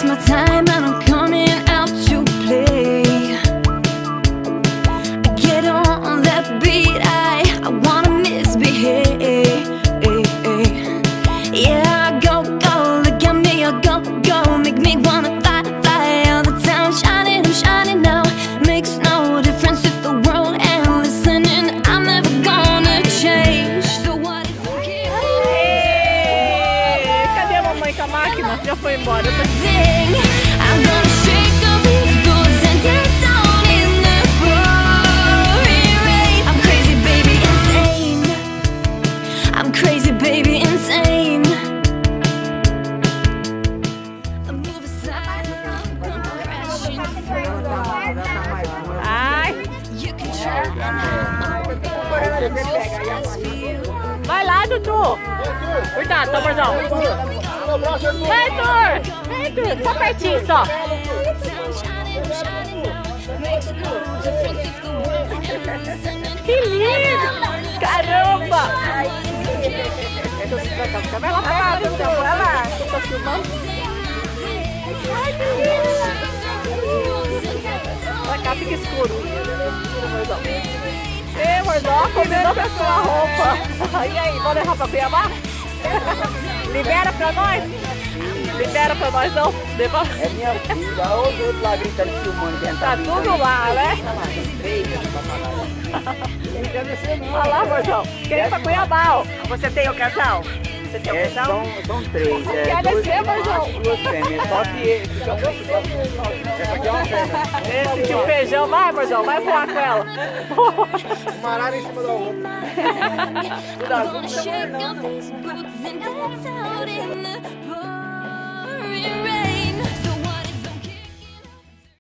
my time and I'm coming out to play. Get on that beat, I wanna misbehave. Yeah, go, go, look at me, go, go, make me wanna fly, fly all the time. Shining, I'm shining now. Makes no difference if the world ain't listening. I'm never gonna change. So what if I keep Cadê a mamãe com a máquina? Já foi embora. thing? I'm gonna shake off these boots and dance on in the pouring rain. I'm crazy, baby, insane. I'm crazy, baby, insane. I move aside, I'm crashing through. Ai, You can try vai lá, Dudu. Cuidado, tá, Borzão? Vem, Arthur. Vem, Arthur. Só pertinho, só. Que lindo. Caramba. Vai lá pra cá, Dudu. Vai lá. Tu tá filmando? Ai, que lindo. Pra cá fica escuro. Ei, Borzão, combinou com a sua roupa. E aí, vamos levar pra Cuiabá? Libera pra nós? Libera pra nós não? Leva... É minha filha, olha o outro lá gritando, filmando dentro. Tá tudo lá, né? Olha lá, Borzão. Quer ir pra Cuiabá, ó. Você tem ocasião? Você tem ocasião? São três. Quer descer, Borzão? Duas fêmeas, só que esse aqui é uma fêmea. Esse de um feijão, vai, Borzão, vai voar com ela. Amarraram em cima da outra. I'm gonna shake off these boots and dance out